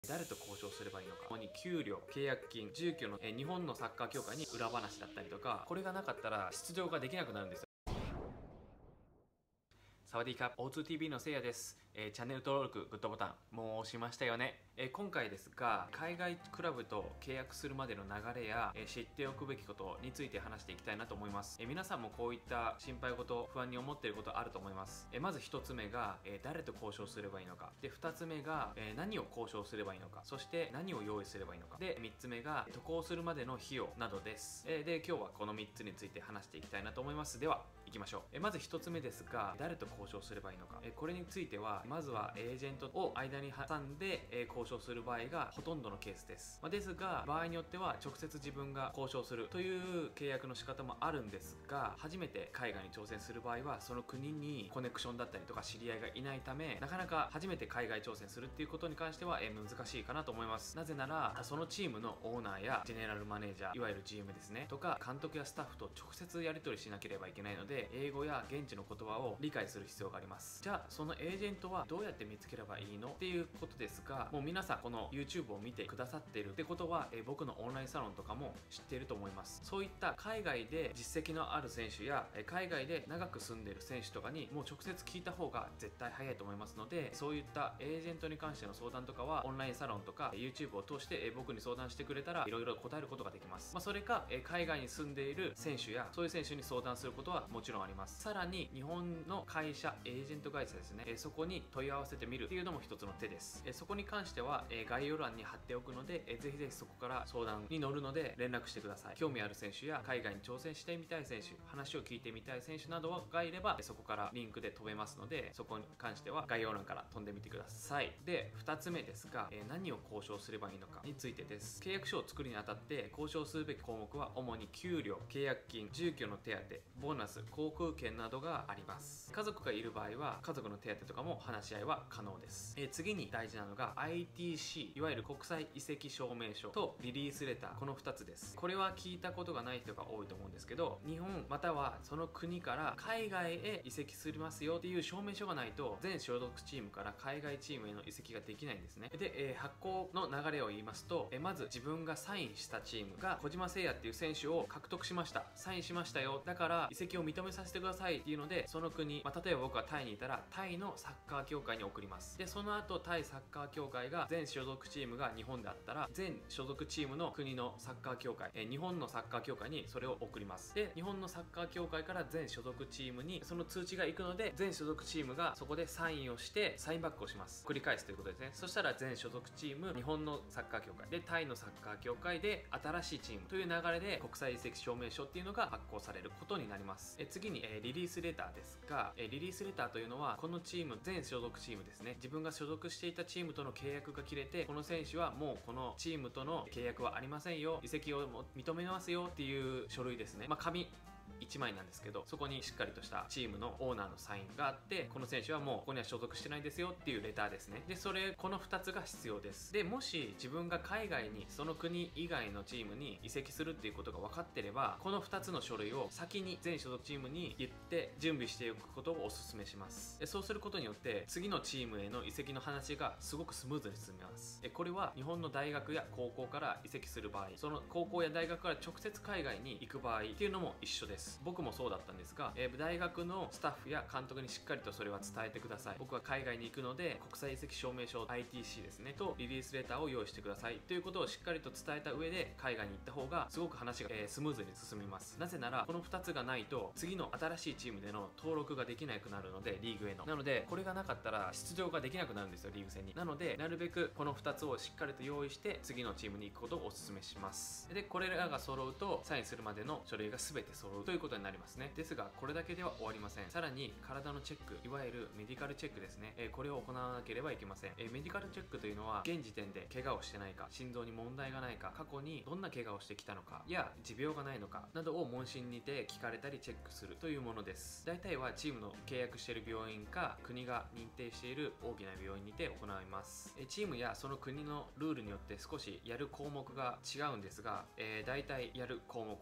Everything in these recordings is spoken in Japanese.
誰と交渉すればいいのか、主に給料、契約金、住居の日本のサッカー協会に裏話だったりとか、これがなかったら出場ができなくなるんですよ。サワディーカップ O2TV のせいやです。チャンネル登録、グッドボタン、もう押しましたよね。今回ですが、海外クラブと契約するまでの流れや、知っておくべきことについて話していきたいなと思います。皆さんもこういった心配事、不安に思っていることあると思います。まず1つ目が、誰と交渉すればいいのか。で、2つ目が、何を交渉すればいいのか。そして何を用意すればいいのか。で、3つ目が、渡航するまでの費用などです。で、今日はこの3つについて話していきたいなと思います。では、行きましょう。まず1つ目ですが、誰と交渉すればいいのか。これについては、まずはエージェントを間に挟んで、交渉する場合がほとんどのケースです。ですが、場合によっては直接自分が交渉するという契約の仕方もあるんですが、初めて海外に挑戦する場合は、その国にコネクションだったりとか知り合いがいないため、なかなか初めて海外挑戦するっていうことに関しては、難しいかなと思います。なぜなら、そのチームのオーナーやジェネラルマネージャー、いわゆる GM ですね、とか監督やスタッフと直接やり取りしなければいけないので、英語や現地の言葉を理解する必要があります。じゃあ、そのエージェントはどうやって見つければいいのっていうことですが、もう皆さんこの YouTube を見てくださっているってことは、僕のオンラインサロンとかも知っていると思います。そういった海外で実績のある選手や、海外で長く住んでいる選手とかにもう直接聞いた方が絶対早いと思いますので、そういったエージェントに関しての相談とかはオンラインサロンとか YouTube を通して、僕に相談してくれたらいろいろ答えることができます。それか、海外に住んでいる選手やそういう選手に相談することはもちろんあります。さらに日本の会社、エージェント会社ですね、そこに問い合わせてみるっていうのも一つの手です。そこに関しては、概要欄に貼っておくので、ぜひぜひそこから相談に乗るので連絡してください。興味ある選手や海外に挑戦してみたい選手、話を聞いてみたい選手などがいれば、そこからリンクで飛べますので、そこに関しては概要欄から飛んでみてください。で、2つ目ですが、何を交渉すればいいのかについてです。契約書を作るにあたって交渉するべき項目は主に給料、契約金、住居の手当、ボーナス、航空券などがあります。家族がいる場合は家族の手当とかも話し合いは可能です。次に大事なのが ITC、 いわゆる国際移籍証明書とリリースレター、この2つです。これは聞いたことがない人が多いと思うんですけど、日本またはその国から海外へ移籍しますよっていう証明書がないと、全所属チームから海外チームへの移籍ができないんですね。で、発行の流れを言いますと、まず自分がサインしたチームが小島誠也っていう選手を獲得しました、サインしましたよ、だから移籍を認めさせてくださいっていうので、その国、例えば僕はタイにいたらタイのサッカー協会に送ります。で、その後タイサッカー協会が、全所属チームが日本であったら全所属チームの国のサッカー協会、日本のサッカー協会にそれを送ります。で、日本のサッカー協会から全所属チームにその通知が行くので、全所属チームがそこでサインをしてサインバックをします。繰り返すということですね。そしたら全所属チーム、日本のサッカー協会でタイのサッカー協会で新しいチームという流れで国際移籍証明書っていうのが発行されることになります。次に、リリースレターですが、リリースレターというのはこのチーム、全所属チームですね、自分が所属していたチームとの契約が切れて、この選手はもうこのチームとの契約はありませんよ、移籍を認めますよっていう書類ですね。紙1枚なんですけど、そこにしっかりとしたチームのオーナーのサインがあって、この選手はもうここには所属してないですよっていうレターですね。で、この2つが必要です。で、もし自分が海外にその国以外のチームに移籍するっていうことが分かってれば、この2つの書類を先に全所属チームに言って準備しておくことをお勧めします。で、そうすることによって次のチームへの移籍の話がすごくスムーズに進みます。これは日本の大学や高校から移籍する場合、その高校や大学から直接海外に行く場合っていうのも一緒です。僕もそうだったんですが、大学のスタッフや監督にしっかりとそれは伝えてください。僕は海外に行くので国際移籍証明書 ITC ですねとリリースレターを用意してくださいということをしっかりと伝えた上で海外に行った方がすごく話が、スムーズに進みます。なぜならこの2つがないと次の新しいチームでの登録ができなくなるので、リーグへの。なのでこれがなかったら出場ができなくなるんですよ、リーグ戦に。なのでなるべくこの2つをしっかりと用意して次のチームに行くことをお勧めします。で、これらが揃うとサインするまでの書類が全て揃うということになりますね。ですがこれだけでは終わりません。さらに体のチェック、いわゆるメディカルチェックですね、これを行わなければいけません。メディカルチェックというのは現時点で怪我をしてないか、心臓に問題がないか、過去にどんな怪我をしてきたのかや持病がないのかなどを問診にて聞かれたりチェックするというものです。大体はチームの契約している病院か国が認定している大きな病院にて行います。チームやその国のルールによって少しやる項目が違うんですが、大体やる項目は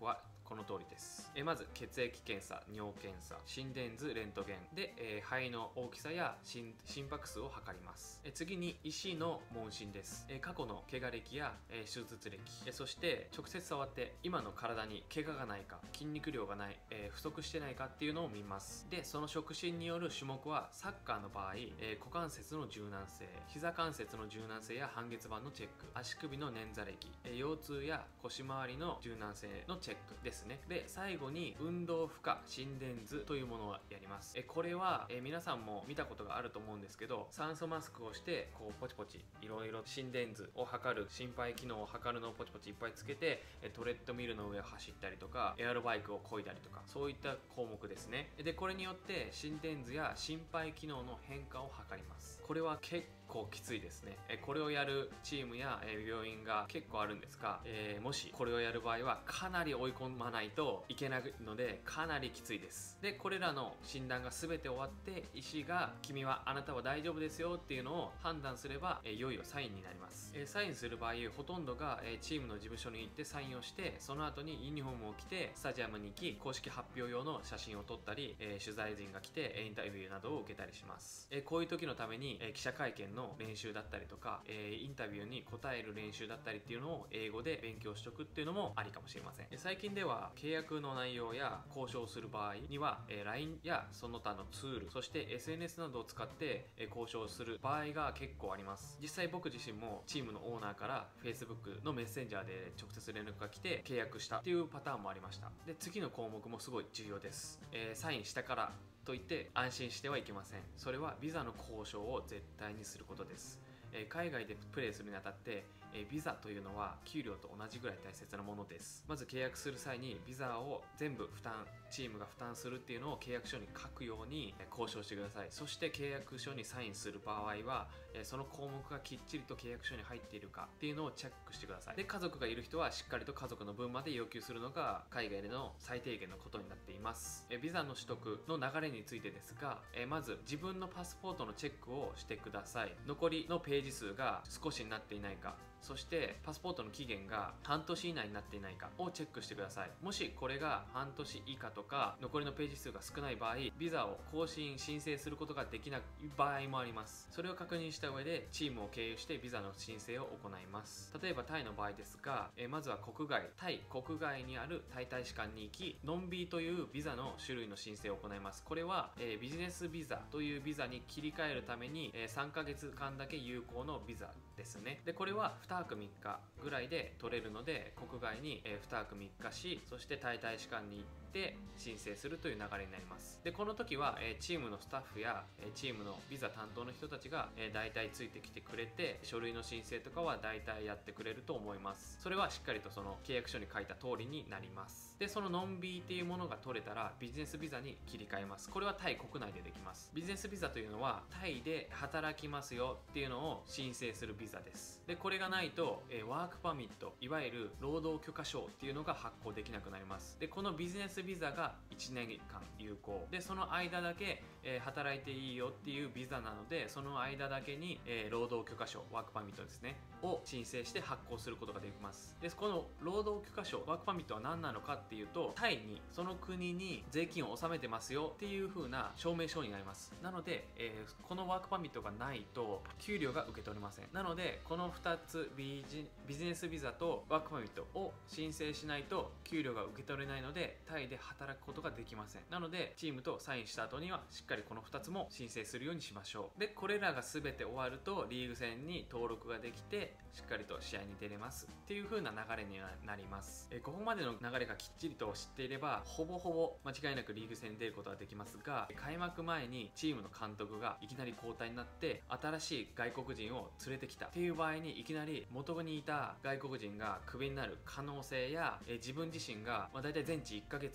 この通りです。まず血液検査、尿検査、心電図、レントゲンで、肺の大きさや心拍数を測ります。次に医師の問診です。過去の怪我歴や、手術歴、そして直接触って今の体に怪我がないか、筋肉量がない、不足してないかっていうのを見ます。でその触診による種目はサッカーの場合、股関節の柔軟性、膝関節の柔軟性や半月板のチェック、足首の捻挫歴、腰痛や腰回りの柔軟性のチェックですね。で最後に運動負荷心電図というものをやります。これは、皆さんも見たことがあると思うんですけど、酸素マスクをしてこうポチポチいろいろ心電図を測る、心肺機能を測るのをポチポチいっぱいつけて、トレッドミルの上を走ったりとかエアロバイクを漕いだりとか、そういった項目ですね。でこれによって心電図や心肺機能の変化を測ります。これは結構きついですね。これをやるチームや病院が結構あるんですが、もしこれをやる場合はかなり追い込まないといけないので、かなりきついです。でこれらの診断が全て終わって医師があなたは大丈夫ですよっていうのを判断すれば、いよいよサインになります。サインする場合ほとんどがチームの事務所に行ってサインをして、その後にユニフォームを着てスタジアムに行き、公式発表用の写真を撮ったり、取材陣が来てインタビューなどを受けたりします。こういう時のために記者会見の練習だったりとか、インタビューに答える練習だったりっていうのを英語で勉強しておくっていうのもありかもしれません。最近では契約の内容や交渉する場合には LINE やその他のツール、そして SNS などを使って交渉する場合が結構あります。実際僕自身もチームのオーナーから Facebook のメッセンジャーで直接連絡が来て契約したっていうパターンもありました。で次の項目もすごい重要です。サインしたからといって安心してはいけません。それはビザの交渉を絶対にすることです。海外でプレーするにあたってビザというのは給料と同じぐらい大切なものです。まず契約する際にビザを全部チームが負担するっていうのを契約書に書くように交渉してください。そして契約書にサインする場合はその項目がきっちりと契約書に入っているかっていうのをチェックしてください。で家族がいる人はしっかりと家族の分まで要求するのが海外での最低限のことになっています。ビザの取得の流れについてですが、まず自分のパスポートのチェックをしてください。残りのページ数が少しになっていないか、そしてパスポートの期限が半年以内になっていないかをチェックしてください。もしこれが半年以下とか残りのページ数が少ない場合、ビザを申請することができない場合もあります。それを確認した上でチームを経由してビザの申請を行います。例えばタイの場合ですが、まずはタイ国外にあるタイ大使館に行き、ノンビというビザの種類の申請を行います。これはビジネスビザというビザに切り替えるために3ヶ月間だけ有効のビザですね。でこれは2泊3日ぐらいで取れるので、国外に2泊3日し、そしてタイ大使館に行って申請するという流れになります。でこの時はチームのスタッフやチームのビザ担当の人たちが大体ついてきてくれて、書類の申請とかは大体やってくれると思います。それはしっかりとその契約書に書いた通りになります。でそのノンビーっていうものが取れたらビジネスビザに切り替えます。これはタイ国内でできます。ビジネスビザというのはタイで働きますよっていうのを申請するビザです。でこれがないとワークパミット、いわゆる労働許可証っていうのが発行できなくなります。でこのビジネスビザが1年間有効で、その間だけ働いていいよっていうビザなので、その間だけに労働許可証、ワークパミットですねを申請して発行することができます。でこの労働許可証、ワークパミットは何なのかっていうと、タイにその国に税金を納めてますよっていう風な証明書になります。なので、このワークパミットがないと給料が受け取れません。なのでこの2つビジネスビザとワークパミットを申請しないと給料が受け取れないので、タイで働くことができません。なのでチームとサインした後にはしっかりこの2つも申請するようにしましょう。でこれらが全て終わるとリーグ戦に登録ができて、しっかりと試合に出れますっていう風な流れになります。ここまでの流れがきっちりと知っていれば、ほぼほぼ間違いなくリーグ戦に出ることができますが、開幕前にチームの監督がいきなり交代になって新しい外国人を連れてきたっていう場合に、いきなり元にいた外国人がクビになる可能性や、自分自身が大体全治1ヶ月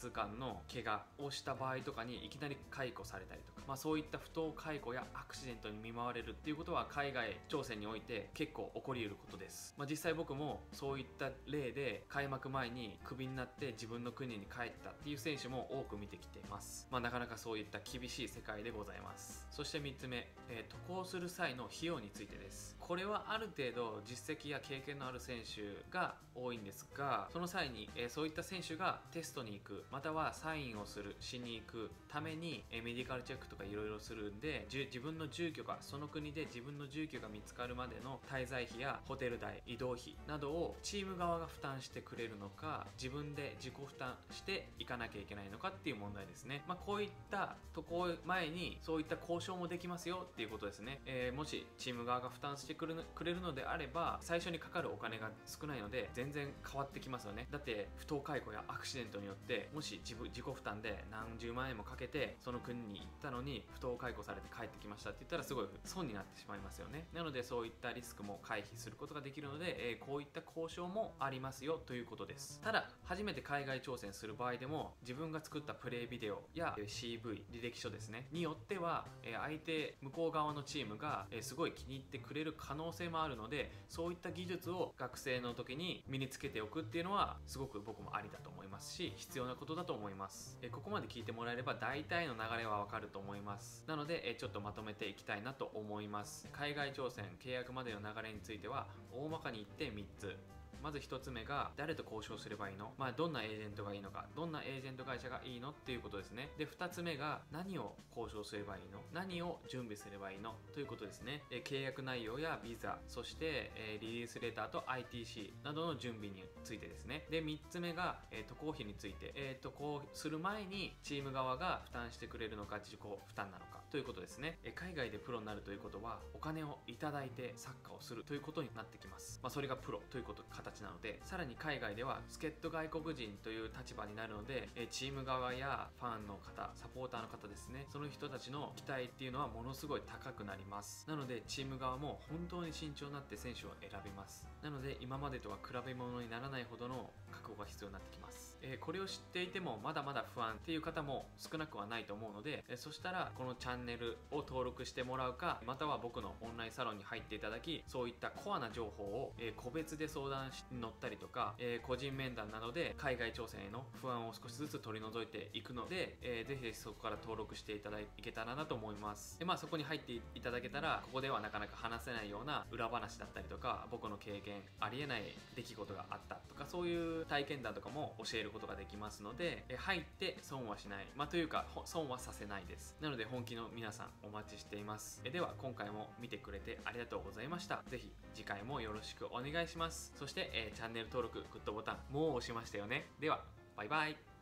月間の怪我をした場合とかにいきなり解雇されたりとか、そういった不当解雇やアクシデントに見舞われるっていうことは海外挑戦において結構起こりうることです。実際僕もそういった例で開幕前にクビになって自分の国に帰ったっていう選手も多く見てきています。なかなかそういった厳しい世界でございます。そして3つ目、渡航する際の費用についてです。これはある程度実績や経験のある選手が多いんですが、その際に、そういった選手がテストに行く、またはサインをしに行くために、メディカルチェックとかいろいろするんで、自分の住居がその国で自分の住居が見つかるまでの滞在費やホテル代、移動費などをチーム側が負担してくれるのか、自分で自己負担して行かなきゃいけないのかっていう問題ですね。こういった渡航前にそういった交渉もできますよっていうことですね。もしチーム側が負担してくれるのであれば、最初にかかるお金が少ないので全然変わってきますよね。だって不当解雇やアクシデントによってもし自己負担で何十万円もかけてその国に行ったのに不当解雇されて帰ってきましたって言ったらすごい損になってしまいますよね。なのでそういったリスクも回避することができるので、こういった交渉もありますよということです。ただ初めて海外挑戦する場合でも自分が作ったプレイビデオや CV 履歴書ですねによっては相手向こう側のチームがすごい気に入ってくれる可能性もあるので、そういった技術を学生の時に身につけておくっていうのはすごく僕もありだと思いますし、必要なことだと思います。ここまで聞いてもらえれば大体の流れはわかると思います。なのでちょっとまとめていきたいなと思います。海外挑戦契約までの流れについては大まかに言って3つ。まず1つ目が誰と交渉すればいいの、どんなエージェントがいいのか、どんなエージェント会社がいいのっていうことですね。で2つ目が何を交渉すればいいの、何を準備すればいいのということですね。契約内容やビザ、そしてリリースレターと ITC などの準備についてですね。で3つ目が渡航費について、渡航する前にチーム側が負担してくれるのか自己負担なのかということですね。海外でプロになるということはお金をいただいてサッカーをするということになってきます。それがプロという形なので、さらに海外では助っ人外国人という立場になるので、チーム側やファンの方、サポーターの方ですね、その人たちの期待っていうのはものすごい高くなります。なのでチーム側も本当に慎重になって選手を選びます。なので今までとは比べ物にならないほどの覚悟が必要になってきます。これを知っていてもまだまだ不安っていう方も少なくはないと思うので、そしたらこのチャンネルを登録してもらうか、または僕のオンラインサロンに入っていただき、そういったコアな情報を個別で相談に乗ったりとか、個人面談などで海外挑戦への不安を少しずつ取り除いていくので、ぜひそこから登録していただけたらなと思います。でそこに入っていただけたら、ここではなかなか話せないような裏話だったりとか、僕の経験、ありえない出来事があったとか、そういう体験談とかも教えることができますので、入って損はしない、というか損はさせないです。なので本気の皆さんお待ちしています。では今回も見てくれてありがとうございました。ぜひ次回もよろしくお願いします。そして、チャンネル登録、グッドボタンもう押しましたよね。ではバイバイ。